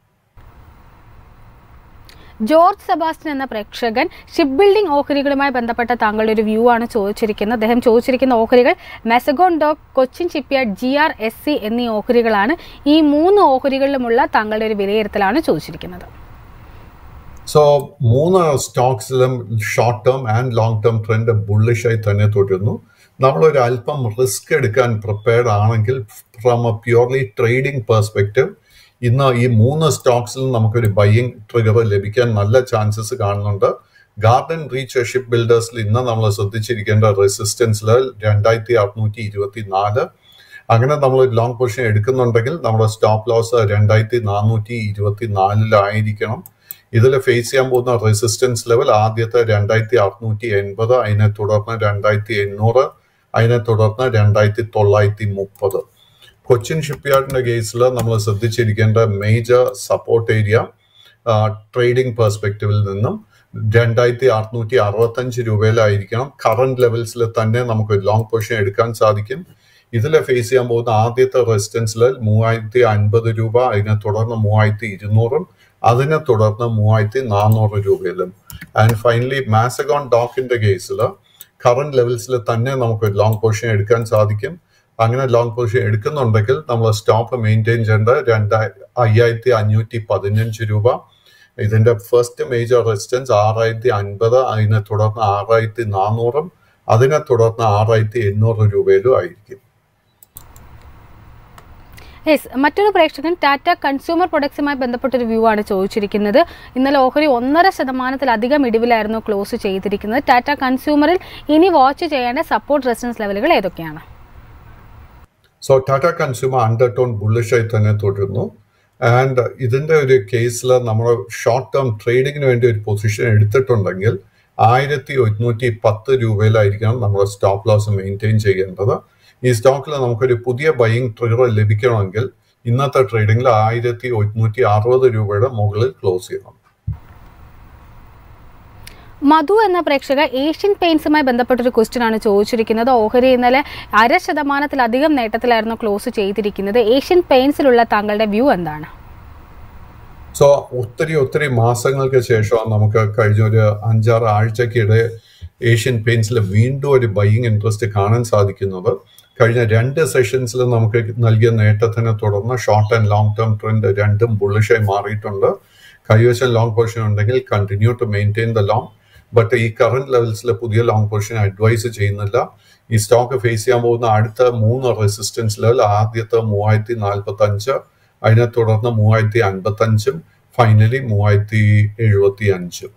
ജോർജ് സെബാസ്റ്റ്യൻ എന്ന പ്രേക്ഷകൻ ഷിപ്പ് ബിൽഡിംഗ് ഓഹരികളുമായി ബന്ധപ്പെട്ട താങ്കളുടെ ഒരു വ്യൂ ആണ് ചോദിച്ചിരിക്കുന്നത്. അദ്ദേഹം ചോദിച്ചിരിക്കുന്ന ഓഹരികൾ Mazagon dock, Cochin shipyard, G R S C എന്നീ ഓഹരികളാണ്. ഈ മൂന്ന് ഓഹരികളിലുമുള്ള താങ്കളുടെ ഒരു വിലയിരുത്തലാണ് ചോദിച്ചിരിക്കുന്നത്. സോ മൂന്ന് സ്റ്റോക്സിലും short term and long term trend ബുള്ളിഷായി തന്നെ തുടരുന്നു. നമ്മളൊരു അല്പം റിസ്ക് എടുക്കാൻ പ്രിപ്പയർഡ് ആണെങ്കിൽ from a purely trading perspective ഇന്ന് ഈ മൂന്ന് സ്റ്റോക്സിലും നമുക്കൊരു ബൈയിങ് ട്രിഗർ ലഭിക്കാൻ നല്ല ചാൻസസ് കാണുന്നുണ്ട്. ഗാർഡൻ റീച്ച് ഷിപ്പ് ബിൽഡേഴ്സിൽ ഇന്ന് നമ്മൾ ശ്രദ്ധിച്ചിരിക്കേണ്ട റെസിസ്റ്റൻസ് ലെവൽ രണ്ടായിരത്തി അറുന്നൂറ്റി ഇരുപത്തി നാല്. അങ്ങനെ നമ്മൾ ലോങ് പൊസിഷൻ എടുക്കുന്നുണ്ടെങ്കിൽ നമ്മുടെ സ്റ്റോപ്പ് ലോസ് രണ്ടായിരത്തി നാനൂറ്റി ഇരുപത്തി നാലിലായിരിക്കണം. ഇതിൽ ഫേസ് ചെയ്യാൻ പോകുന്ന റെസിസ്റ്റൻസ് ലെവൽ ആദ്യത്തെ രണ്ടായിരത്തി അറുന്നൂറ്റി എൺപത്, അതിനെ തുടർന്ന് രണ്ടായിരത്തി എണ്ണൂറ്, അതിനെ തുടർന്ന് രണ്ടായിരത്തി തൊള്ളായിരത്തി മുപ്പത്. കൊച്ചിൻ ഷിപ്പ്യാർഡിന്റെ കേസിൽ നമ്മൾ ശ്രദ്ധിച്ചിരിക്കേണ്ട മേജർ സപ്പോർട്ട് ഏരിയ ട്രേഡിംഗ് പെർസ്പെക്റ്റീവിൽ നിന്നും രണ്ടായിരത്തി അറുന്നൂറ്റി അറുപത്തഞ്ച് രൂപയിലായിരിക്കണം. കറന്റ് ലെവൽസിൽ തന്നെ നമുക്ക് ലോങ് പൊസിഷൻ എടുക്കാൻ സാധിക്കും. ഇതിൽ ഫേസ് ചെയ്യാൻ പോകുന്ന ആദ്യത്തെ റെസിസ്റ്റൻസ് ലെവൽ മൂവായിരത്തി അൻപത് രൂപ, അതിനെ തുടർന്ന് മൂവായിരത്തി ഇരുന്നൂറും, അതിനെ തുടർന്ന് മൂവായിരത്തി നാനൂറ് രൂപയിലും. ആൻഡ് ഫൈനലി മാസഗോൺ ഡോക്കിന്റെ കേസിൽ കറന്റ് ലെവൽസിൽ തന്നെ നമുക്ക് ലോങ് പൊസിഷൻ എടുക്കാൻ സാധിക്കും. അങ്ങനെ ലോങ് പൊസിഷൻ എടുക്കുന്നുണ്ടെങ്കിൽ നമ്മൾ സ്റ്റോപ്പ് മെയിൻറ്റെയിൻ ചെയ്യേണ്ട രണ്ടായി അയ്യായിരത്തി അഞ്ഞൂറ്റി പതിനഞ്ച് രൂപ. ഇതിന്റെ ഫസ്റ്റ് മേജർ റെസിസ്റ്റൻസ് ആറായിരത്തി അൻപത്, അതിനെ തുടർന്ന് ആറായിരത്തി നാനൂറും, അതിനെ തുടർന്ന് ആറായിരത്തി എണ്ണൂറ് രൂപയിലും ആയിരിക്കും. യെസ്, മറ്റൊരു പ്രേക്ഷകൻ ടാറ്റ കൺസ്യൂമർ പ്രൊഡക്ട്സുമായി ബന്ധപ്പെട്ടൊരു വ്യൂ ആണ് ചോദിച്ചിരിക്കുന്നത്. ഇന്നലെ ഓഹരി ഒന്നര ശതമാനത്തിലധികം ഇടിവിലായിരുന്നു ക്ലോസ് ചെയ്തിരിക്കുന്നത്. ടാറ്റ കൺസ്യൂമറിൽ ഇനി വാച്ച് ചെയ്യേണ്ട സപ്പോർട്ട് റെസിസ്റ്റൻസ് ലെവലുകൾ ഏതൊക്കെയാണ്? So Tata consumer undertone ബുള്ളിഷായി തന്നെ തുടരുന്നു. ആൻഡ് ഇതിന്റെ ഒരു കേസിൽ നമ്മൾ ഷോർട്ട് ടേം ട്രേഡിങ്ങിന് വേണ്ടി ഒരു പൊസിഷൻ എടുത്തിട്ടുണ്ടെങ്കിൽ ആയിരത്തി ഒരുന്നൂറ്റി പത്ത് രൂപയിലായിരിക്കണം നമ്മൾ സ്റ്റോപ്പ് ലോസ് മെയിൻറ്റെയിൻ ചെയ്യേണ്ടത്. ഈ സ്റ്റോക്കിൽ നമുക്കൊരു പുതിയ ബൈയിങ് ട്രിഗർ ലഭിക്കണമെങ്കിൽ ഇന്നത്തെ ട്രേഡിംഗിൽ ആയിരത്തി ഒരുന്നൂറ്റി അറുപത് രൂപയുടെ മുകളിൽ ക്ലോസ് ചെയ്യണം. മധു എന്ന പ്രേക്ഷക ഏഷ്യൻ പെയിന്റ്സുമായി ബന്ധപ്പെട്ടൊരു ക്വസ്റ്റ്യൻ ആണ് ചോദിച്ചിരിക്കുന്നത്. ഓഹരി ഇന്നലെ അര ശതമാനത്തിലധികം നേട്ടത്തിലായിരുന്നു ക്ലോസ് ചെയ്തിരിക്കുന്നത്. ഏഷ്യൻ പെയിന്റ്സിലുള്ള താങ്കളുടെ വ്യൂ എന്താണ്? സോ ഒത്തിരി ഒത്തിരി മാസങ്ങൾക്ക് ശേഷം നമുക്ക് കഴിഞ്ഞ ഒരു അഞ്ചാറ് ആഴ്ചക്കിടെ ഏഷ്യൻ പെയിന്റ്സിൽ വീണ്ടും ഒരു ബൈയിങ് ഇൻട്രസ്റ്റ് കാണാൻ സാധിക്കുന്നത്. കഴിഞ്ഞ രണ്ട് സെഷൻസിൽ നമുക്ക് നൽകിയ നേട്ടത്തിനെ തുടർന്ന് short and long term trend രണ്ടും ബുള്ളിഷായി മാറിയിട്ടുണ്ട്. കൈവശം ലോങ് പൊസിഷൻ ഉണ്ടെങ്കിൽ continue to maintain the long. But ഈ കറന്റ് ലെവൽസിൽ പുതിയ ലോങ് പൊസിഷൻ അഡ്വൈസ് ചെയ്യുന്നില്ല. ഈ സ്റ്റോക്ക് ഫേസ് ചെയ്യാൻ പോകുന്ന അടുത്ത മൂന്ന് റെസിസ്റ്റൻസ് ലെവൽ ആദ്യത്തെ മൂവായിരത്തി നാൽപ്പത്തി അഞ്ച്, അതിനെ തുടർന്ന് മൂവായിരത്തി അൻപത്തി അഞ്ചും ഫൈനലി മൂവായിരത്തി എഴുപത്തി അഞ്ചും.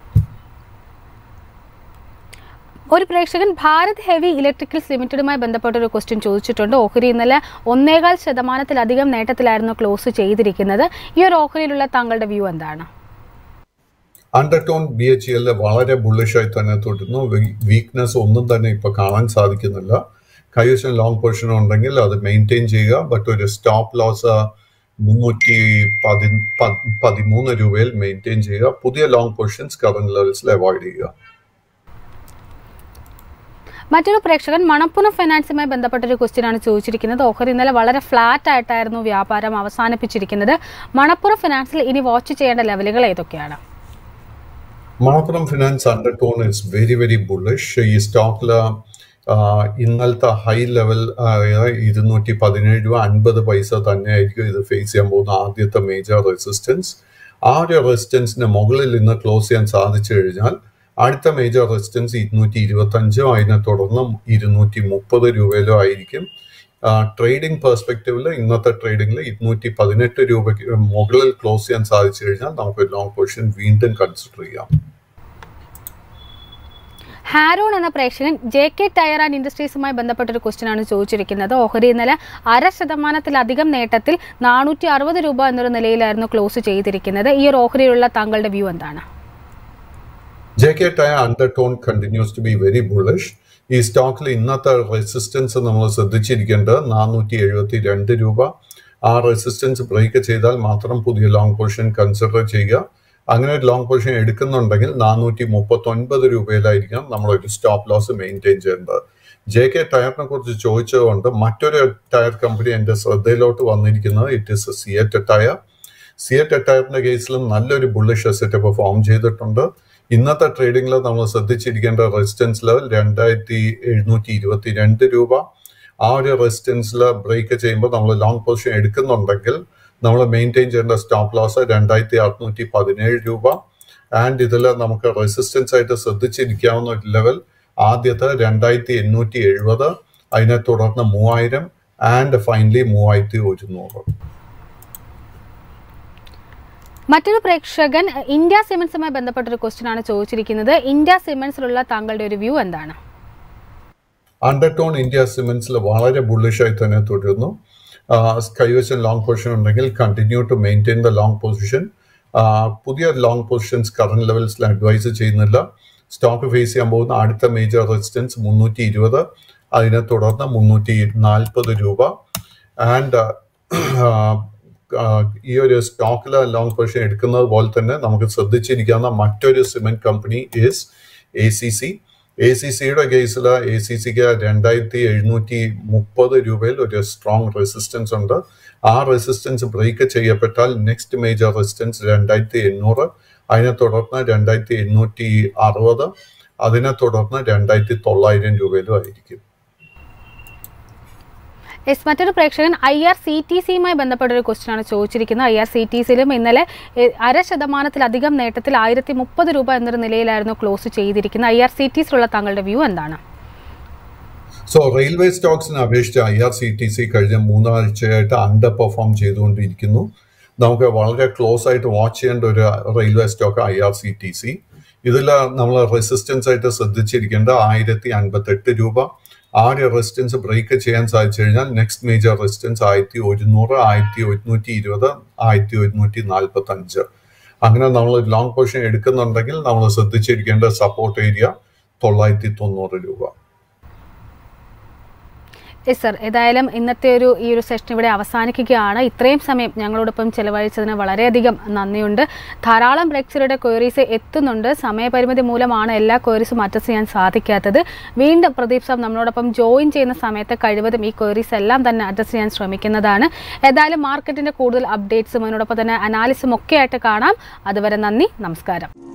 ഒരു പ്രേക്ഷകൻ ഭാരത് ഹെവി ഇലക്ട്രിക്കൽസ് ലിമിറ്റഡുമായി ബന്ധപ്പെട്ട ഒരു ക്വസ്റ്റ്യൻ ചോദിച്ചിട്ടുണ്ട്. ഓഹരി ഇന്നലെ ഒന്നേകാൽ ശതമാനത്തിലധികം നേട്ടത്തിലായിരുന്നു ക്ലോസ് ചെയ്തിരിക്കുന്നത്. ഈ ഒരു ഓഹരിയിലുള്ള താങ്കളുടെ വ്യൂ എന്താണ്? അണ്ടർടോൺ ബി എച്ച് ഇ എല്ലിൽ വളരെ ബുള്ളിഷായി തന്നെ തുടരുന്നു. വീക്ക്നെസ് ഒന്നും തന്നെ ഇപ്പൊ കാണാൻ സാധിക്കുന്നില്ല. കൈവശം ലോങ് പൊസിഷൻ ഉണ്ടെങ്കിൽ അത് മെയിൻറ്റെയിൻ ചെയ്യുക. ബട്ട് ഒരു സ്റ്റോപ്പ് ലോസ് മുന്നൂറ്റി പതി പതിമൂന്ന് രൂപയിൽ മെയിൻറ്റെയിൻ ചെയ്യുക. പുതിയ ലോങ് പൊസിഷൻസ് കറന്റ് ലെവൽസിൽ അവോയ്ഡ് ചെയ്യുക. മറ്റൊരു പ്രേക്ഷകൻ മണപ്പുറം ഫൈനാൻസുമായി ബന്ധപ്പെട്ടൊരു ക്വസ്റ്റ്യൻ ആണ് ചോദിച്ചിരിക്കുന്നത്. ഓഹരി ഇന്നലെ വളരെ ഫ്ലാറ്റ് ആയിട്ടായിരുന്നു വ്യാപാരം അവസാനിപ്പിച്ചിരിക്കുന്നത്. മണപ്പുറം ഫിനാൻസിൽ ഇനി വാച്ച് ചെയ്യേണ്ട ലെവലുകൾ ഏതൊക്കെയാണ്? Manappuram finance undertone is very very bullish. ഈ സ്റ്റോക്കില് ഇന്നലത്തെ ഹൈ ലെവൽ ഇരുന്നൂറ്റി പതിനേഴ് രൂപ അൻപത് പൈസ തന്നെയായിരിക്കും ഇത് ഫേസ് ചെയ്യാൻ പോകുന്ന ആദ്യത്തെ മേജർ റെസിസ്റ്റൻസ്. ആ ഒരു റെസിസ്റ്റൻസിന് മുകളിൽ ഇന്ന് ക്ലോസ് ചെയ്യാൻ സാധിച്ചു കഴിഞ്ഞാൽ അടുത്ത മേജർ റെസിസ്റ്റൻസ് ഇരുന്നൂറ്റി ഇരുപത്തി അഞ്ചോ അതിനെ തുടർന്ന് ഇരുന്നൂറ്റി മുപ്പത് രൂപയിലോ ആയിരിക്കും. ട്രേഡിംഗ് പെർസ്പെക്റ്റീവിൽ ഇന്നത്തെ ട്രേഡിംഗിൽ ഇരുന്നൂറ്റി പതിനെട്ട് രൂപയ്ക്ക് മുകളിൽ ക്ലോസ് ചെയ്യാൻ സാധിച്ചു കഴിഞ്ഞാൽ നമുക്ക് ലോങ് പൊസിഷൻ വീണ്ടും കൺസിഡർ ചെയ്യാം. ഹാരോൺ എന്ന പ്രേക്ഷകൻ ജെ കെ ടയർ ആൻഡ് ഇൻഡസ്ട്രീസുമായി ബന്ധപ്പെട്ടൊരു ക്വസ്റ്റ്യൻ ആണ് ചോദിച്ചിരിക്കുന്നത്. ഓഹരി ഇന്നലെ അര ശതമാനത്തിലധികം നേട്ടത്തിൽ നാനൂറ്റി അറുപത് രൂപ എന്നൊരു നിലയിലായിരുന്നു ക്ലോസ് ചെയ്തിരിക്കുന്നത്. ഈ ഒരു ഓഹരിയിലുള്ള താങ്കളുടെ വ്യൂ എന്താണ്? J K tyre undertone continues to be very bullish. ഈ സ്റ്റോക്കിൽ ഇന്നത്തെ റെസിസ്റ്റൻസ് നമ്മൾ ശ്രദ്ധിച്ചിരിക്കേണ്ടത് നാനൂറ്റി എഴുപത്തി രണ്ട് രൂപ. ആ റെസിസ്റ്റൻസ് ബ്രേക്ക് ചെയ്താൽ മാത്രം പുതിയ ലോങ് പൊസിഷൻ കൺസിഡർ ചെയ്യുക. അങ്ങനെ ഒരു ലോങ് പൊസിഷൻ എടുക്കുന്നുണ്ടെങ്കിൽ നാനൂറ്റി മുപ്പത്തി ഒൻപത് രൂപയിലായിരിക്കണം നമ്മളൊരു സ്റ്റോപ്പ് ലോസ് മെയിൻറ്റെയിൻ ചെയ്യേണ്ടത്. ജെ കെ ടയറിനെ കുറിച്ച് ചോദിച്ചതുകൊണ്ട് മറ്റൊരു ടയർ കമ്പനി എൻ്റെ ശ്രദ്ധയിലോട്ട് വന്നിരിക്കുന്നത് it is CEAT tyre. CEAT ടയറിന്റെ കേസിലും നല്ലൊരു ബുള്ളിഷ് സെറ്റപ്പ് ഫോം ചെയ്തിട്ടുണ്ട്. ഇന്നത്തെ ട്രേഡിംഗിൽ നമ്മൾ ശ്രദ്ധിച്ചിരിക്കേണ്ട റെസിസ്റ്റൻസ് ലെവൽ രണ്ടായിരത്തി എഴുന്നൂറ്റി ഇരുപത്തി രണ്ട് രൂപ. ആ ഒരു റെസിസ്റ്റൻസിൽ ബ്രേക്ക് ചെയ്യുമ്പോൾ നമ്മൾ ലോങ് പൊസിഷൻ എടുക്കുന്നുണ്ടെങ്കിൽ നമ്മൾ മെയിൻറ്റെയിൻ ചെയ്യേണ്ട സ്റ്റോപ്പ് ലോസ് രണ്ടായിരത്തി അറുന്നൂറ്റി പതിനേഴ് രൂപ. ആൻഡ് ഇതിൽ നമുക്ക് റെസിസ്റ്റൻസ് ആയിട്ട് ശ്രദ്ധിച്ചിരിക്കാവുന്ന ഒരു ലെവൽ ആദ്യത്തെ രണ്ടായിരത്തി എണ്ണൂറ്റി എഴുപത്, അതിനെ തുടർന്ന് മൂവായിരം ആൻഡ് ഫൈനലി മൂവായിരത്തി ഒരുന്നൂറ്. മറ്റൊരു പ്രേക്ഷകൻ ഇന്ത്യ സിമന്റ്സുമായി ബന്ധപ്പെട്ടൊരു ക്വസ്റ്റ്യൻ ആണ് ചോദിച്ചിരിക്കുന്നത്. ഇന്ത്യ സിമന്റ്സിലുള്ള താങ്കളുടെ ഒരു വ്യൂ എന്താണ്? അണ്ടർടോൺ ഇന്ത്യ സിമന്റ്സിൽ വളരെ ബുള്ളിഷായി തന്നെ തുടരുന്നു. കൈവശം ലോങ് പൊസിഷൻ ഉണ്ടെങ്കിൽ continue to maintain the long position. പുതിയ ലോങ് പൊസിഷൻസ് കറന്റ് ലെവൽസിൽ അഡ്വൈസ് ചെയ്യുന്നില്ല. സ്റ്റോക്ക് ഫേസ് ചെയ്യാൻ പോകുന്ന അടുത്ത മേജർ റെസിസ്റ്റൻസ് മുന്നൂറ്റി ഇരുപത്, അതിനെ തുടർന്ന് മുന്നൂറ്റി നാൽപ്പത് രൂപ. ആൻഡ് ഈ ഒരു സ്റ്റോക്കിലെ ലോങ് പൊസിഷൻ എടുക്കുന്നത് പോലെ തന്നെ നമുക്ക് ശ്രദ്ധിച്ചിരിക്കാവുന്ന മറ്റൊരു cement company is A C C. A C സിയുടെ കേസിൽ എ സി സിക്ക് രണ്ടായിരത്തി എഴുന്നൂറ്റി മുപ്പത് രൂപയിൽ ഒരു സ്ട്രോങ് റെസിസ്റ്റൻസ് ഉണ്ട്. ആ റെസിസ്റ്റൻസ് ബ്രേക്ക് ചെയ്യപ്പെട്ടാൽ നെക്സ്റ്റ് മേജർ റെസിസ്റ്റൻസ് രണ്ടായിരത്തി എണ്ണൂറ്, അതിനെ തുടർന്ന് രണ്ടായിരത്തി എണ്ണൂറ്റി അറുപത്, അതിനെ തുടർന്ന് രണ്ടായിരത്തി തൊള്ളായിരം രൂപയിലും ആയിരിക്കും. എസ് മറ്റൊരു പ്രേക്ഷകൻ ഐ ആർ സി ടി സിയുമായി ബന്ധപ്പെട്ടൊരു ക്വസ്റ്റ്യൻ ആണ് ചോദിച്ചിരിക്കുന്നത്. ഐ ആർ സി ടി സിയിലും ഇന്നലെ അര ശതമാനത്തിലധികം നേട്ടത്തിൽ ആയിരത്തി മുപ്പത് രൂപ എന്നൊരു നിലയിലായിരുന്നു ക്ലോസ് ചെയ്തിരിക്കുന്നത്. ഐ ആർ സി ടി സിയിലുള്ള താങ്കളുടെ വ്യൂ എന്താണ്? സോ റെയിൽവേ സ്റ്റോക്സിനെ അപേക്ഷിച്ച് I R C T C കഴിഞ്ഞ മൂന്നാഴ്ചയായിട്ട് അണ്ടർ പെർഫോം ചെയ്തുകൊണ്ടിരിക്കുന്നു. നമുക്ക് വളരെ ക്ലോസ് ആയിട്ട് വാച്ച് ചെയ്യേണ്ട ഒരു railway stock I R C T C. ഇതിൽ നമ്മൾ റെസിസ്റ്റൻസ് ആയിട്ട് ശ്രദ്ധിച്ചിരിക്കേണ്ട ആയിരത്തി അൻപത്തെട്ട് രൂപ. ആ ഒരു റെസിസ്റ്റൻസ് ബ്രേക്ക് ചെയ്യാൻ സാധിച്ചു കഴിഞ്ഞാൽ നെക്സ്റ്റ് മേജർ റെസിസ്റ്റൻസ് ആയിരത്തി ഒരുന്നൂറ്, ആയിരത്തി ഒരുന്നൂറ്റി ഇരുപത്, ആയിരത്തി ഒരുന്നൂറ്റി നാൽപ്പത്തി അഞ്ച്. അങ്ങനെ നമ്മൾ ലോങ് പൊസിഷൻ എടുക്കുന്നുണ്ടെങ്കിൽ നമ്മൾ ശ്രദ്ധിച്ചിരിക്കേണ്ട സപ്പോർട്ട് ഏരിയ തൊള്ളായിരത്തി തൊണ്ണൂറ് രൂപ. യെസ് സർ, ഏതായാലും ഇന്നത്തെ ഒരു ഈ ഒരു സെഷൻ ഇവിടെ അവസാനിക്കുകയാണ്. ഇത്രയും സമയം ഞങ്ങളോടൊപ്പം ചെലവഴിച്ചതിന് വളരെയധികം നന്ദിയുണ്ട്. ധാരാളം പ്രേക്ഷകരുടെ ക്വയറീസ് എത്തുന്നുണ്ട്. സമയപരിമിതി മൂലമാണ് എല്ലാ ക്വയറീസും അഡ്രസ് ചെയ്യാൻ സാധിക്കാത്തത്. വീണ്ടും പ്രദീപ് സാർ നമ്മളോടൊപ്പം ജോയിൻ ചെയ്യുന്ന സമയത്ത് കഴിവതും ഈ ക്വയറീസ് എല്ലാം തന്നെ അഡ്രസ് ചെയ്യാൻ ശ്രമിക്കുന്നതാണ്. ഏതായാലും മാർക്കറ്റിൻ്റെ കൂടുതൽ അപ്ഡേറ്റ്സും അതിനോടൊപ്പം തന്നെ അനാലിസും ഒക്കെ ആയിട്ട് കാണാം. അതുവരെ നന്ദി, നമസ്കാരം.